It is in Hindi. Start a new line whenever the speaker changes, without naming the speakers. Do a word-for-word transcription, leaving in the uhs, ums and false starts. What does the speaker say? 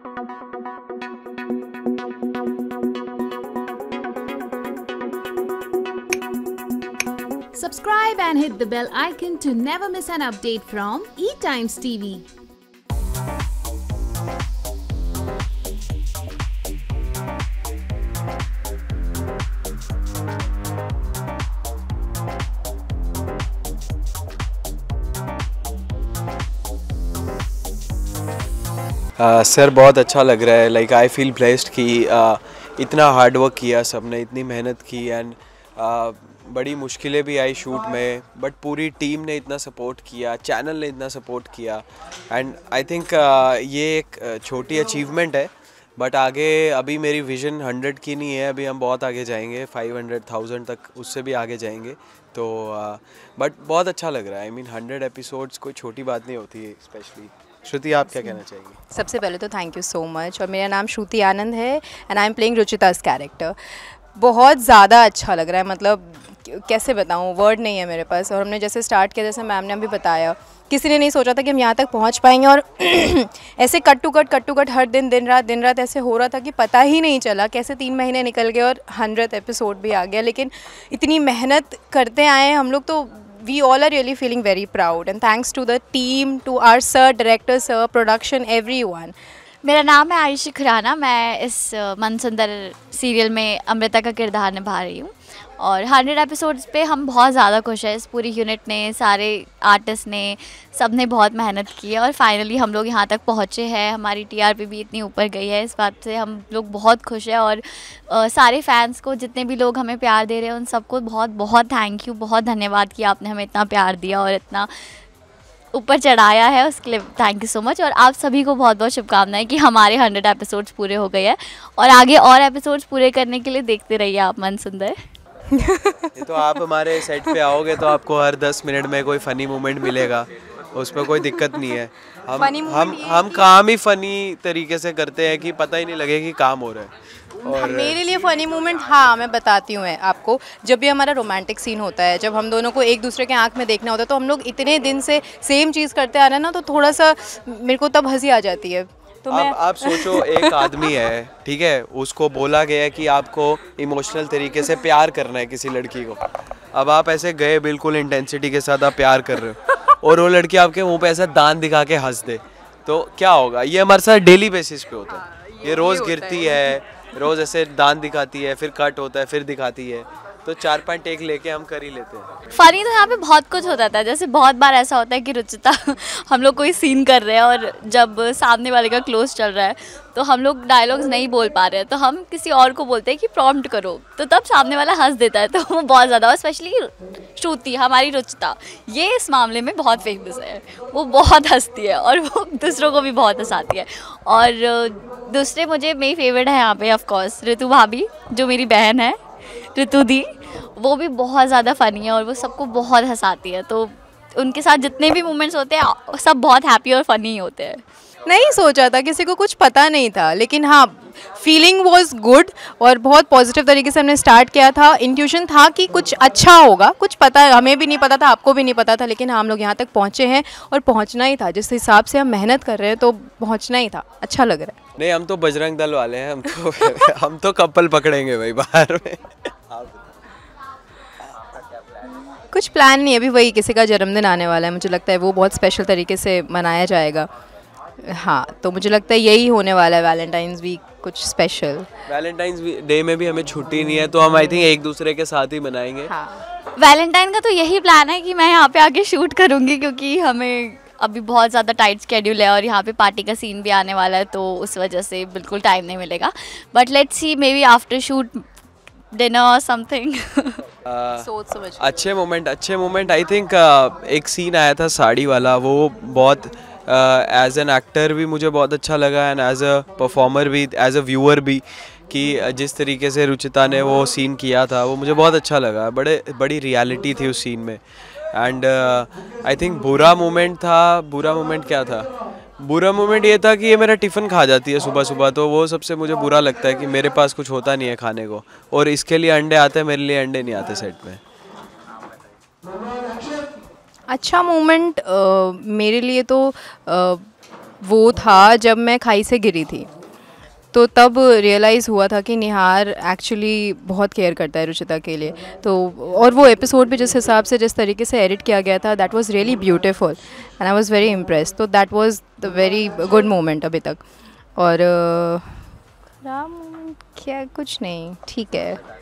Subscribe and hit the bell icon to never miss an update from E-Times T V.
Sir uh, बहुत अच्छा लग रहा है। लाइक आई फील ब्लेस्ड कि uh, इतना हार्ड वर्क किया सबने, इतनी मेहनत की एंड uh, बड़ी मुश्किलें भी आई शूट में, बट पूरी टीम ने इतना सपोर्ट किया, चैनल ने इतना सपोर्ट किया एंड आई थिंक ये एक छोटी अचीवमेंट है, बट आगे अभी मेरी विज़न हंड्रेड की नहीं है, अभी हम बहुत आगे जाएंगे, फाइव हंड्रेड थाउजेंड तक उससे भी आगे जाएंगे। तो बट uh, बहुत अच्छा लग रहा है। आई मीन हंड्रेड एपिसोड्स कोई छोटी बात नहीं होती है। स्पेशली श्रुति, आप क्या कहना चाहेंगी?
सबसे पहले तो थैंक यू सो मच, और मेरा नाम श्रुति आनंद है and I am playing Ruchita's character. बहुत ज़्यादा अच्छा लग रहा है, मतलब कैसे बताऊँ, वर्ड नहीं है मेरे पास। और हमने जैसे स्टार्ट किया, जैसे मैम ने अभी बताया, किसी ने नहीं सोचा था कि हम यहाँ तक पहुँच पाएंगे, और ऐसे cut to cut cut to cut हर दिन दिन रात दिन रात ऐसे हो रहा था कि पता ही नहीं चला कैसे तीन महीने निकल गए और हंड्रेड एपिसोड भी आ गया। लेकिन इतनी मेहनत करते आए हम लोग, तो we all are really feeling very proud and thanks to the team, to our sir, director sir, production, everyone.
मेरा नाम है आयुषी खुराना। मैं इस मनसुंदर सीरियल में अमृता का किरदार निभा रही हूँ और हंड्रेड एपिसोड्स पे हम बहुत ज़्यादा खुश हैं। इस पूरी यूनिट ने, सारे आर्टिस्ट ने, सब ने बहुत मेहनत की है और फाइनली हम लोग यहाँ तक पहुँचे हैं। हमारी टीआरपी भी इतनी ऊपर गई है, इस बात से हम लोग बहुत खुश हैं। और आ, सारे फैंस को, जितने भी लोग हमें प्यार दे रहे हैं, उन सबको बहुत बहुत थैंक यू, बहुत धन्यवाद कि आपने हमें इतना प्यार दिया और इतना ऊपर चढ़ाया है, उसके लिए थैंक यू सो मच। और आप सभी को बहुत बहुत शुभकामनाएं कि हमारे हंड्रेड एपिसोड्स पूरे हो गए हैं और आगे और एपिसोड्स पूरे करने के लिए देखते रहिए आप मनसुंदर।
ये तो आप हमारे सेट पे आओगे तो आपको हर दस मिनट में कोई फ़नी मोमेंट मिलेगा, उसमें कोई दिक्कत नहीं है। हम हम हम काम ही फ़नी तरीके से करते हैं कि पता ही नहीं लगे कि काम हो रहा है। और
मेरे लिए फ़नी मोमेंट, हाँ मैं बताती हूँ आपको, जब भी हमारा रोमांटिक सीन होता है, जब हम दोनों को एक दूसरे के आंख में देखना होता है, तो हम लोग इतने दिन से सेम चीज़ करते आ रहे हैं ना, तो थोड़ा सा मेरे को तब हंसी आ जाती है। तो
आप, आप सोचो, एक आदमी है, ठीक है, उसको बोला गया है कि आपको इमोशनल तरीके से प्यार करना है किसी लड़की को। अब आप ऐसे गए बिल्कुल इंटेंसिटी के साथ, आप प्यार कर रहे हो और वो लड़की आपके मुंह पे ऐसा दांत दिखा के हंस दे, तो क्या होगा? ये हमारे साथ डेली बेसिस पे होता है। ये रोज़ गिरती है, रोज़ ऐसे दांत दिखाती है, फिर कट होता है, फिर दिखाती है, तो चार पांच टेक लेके हम कर ही लेते हैं।
फ़नी तो यहाँ पे बहुत कुछ होता था। जैसे बहुत बार ऐसा होता है कि रुचिता हम लोग कोई सीन कर रहे हैं और जब सामने वाले का क्लोज चल रहा है तो हम लोग डायलॉग्स नहीं बोल पा रहे हैं, तो हम किसी और को बोलते हैं कि प्रॉम्प्ट करो, तो तब सामने वाला हंस देता है। तो वो बहुत ज़्यादा, और स्पेशली श्रुति, हमारी रुचिता, ये इस मामले में बहुत फेमस है। वो बहुत हंसती है और वो दूसरों को भी बहुत हंसाती है। और दूसरे मुझे मेरी फेवरेट है यहाँ पे ऑफकोर्स ऋतु भाभी, जो मेरी बहन है, ऋतु दी, वो भी बहुत ज़्यादा फ़नी है और वो सबको बहुत हंसाती है। तो उनके साथ जितने भी मोमेंट्स होते हैं सब बहुत हैप्पी और फ़नी होते हैं।
नहीं सोचा था, किसी को कुछ पता नहीं था, लेकिन हाँ फीलिंग वाज गुड और बहुत पॉजिटिव तरीके से हमने स्टार्ट किया था। इंट्यूशन था कि कुछ अच्छा होगा, कुछ पता, हमें भी नहीं पता था, आपको भी नहीं पता था, लेकिन हम लोग यहाँ तक पहुँचे हैं और पहुँचना ही था। जिस हिसाब से हम मेहनत कर रहे हैं तो पहुँचना ही था। अच्छा लग रहा है।
नहीं, हम तो बजरंग दल वाले हैं, हम तो हम तो कपल पकड़ेंगे भाई बाहर में।
कुछ प्लान नहीं है अभी, वही किसी का जन्मदिन आने वाला है, मुझे लगता है वो बहुत स्पेशल तरीके से मनाया जाएगा। हाँ, तो मुझे लगता है यही होने वाला है, वैलेंटाइंस वीक कुछ स्पेशल।
वैलेंटाइंस डे में भी हमें छुट्टी नहीं है, तो हम आई थिंक एक दूसरे के साथ ही मनाएंगे।
हाँ,
वैलेंटाइन का तो यही प्लान है कि मैं यहाँ पे आके शूट करूँगी, क्योंकि हमें अभी बहुत ज़्यादा टाइट स्केड्यूल है और यहाँ पे पार्टी का सीन भी आने वाला है, तो उस वजह से बिल्कुल टाइम नहीं मिलेगा। But let's see, may be after shoot dinner और समथिंग।
सोच समझ
अच्छे मोमेंट अच्छे मोमेंट आई थिंक एक सीन आया था साड़ी वाला, वो बहुत एज एन एक्टर भी मुझे बहुत अच्छा लगा एंड एज अ परफॉर्मर भी, एज अ व्यूअर भी, कि जिस तरीके से रुचिता ने वो सीन किया था वो मुझे बहुत अच्छा लगा। बड़े बड़ी रियलिटी थी उस सीन में। एंड आई थिंक बुरा मोमेंट था, बुरा मोमेंट क्या था? बुरा मोमेंट ये था कि ये मेरा टिफ़िन खा जाती है सुबह सुबह, तो वो सबसे मुझे बुरा लगता है कि मेरे पास कुछ होता नहीं है खाने को, और इसके लिए अंडे आते हैं, मेरे लिए अंडे नहीं आते सेट पे।
अच्छा मोमेंट मेरे लिए तो आ, वो था जब मैं खाई से गिरी थी। तो तब रियलाइज़ हुआ था कि निहार एक्चुअली बहुत केयर करता है रुचिता के लिए। तो और वो एपिसोड भी जिस हिसाब से जिस तरीके से एडिट किया गया था, that was really beautiful and I was very impressed. तो that was the very good moment अभी तक। और खराब मोमेंट क्या, कुछ नहीं, ठीक है।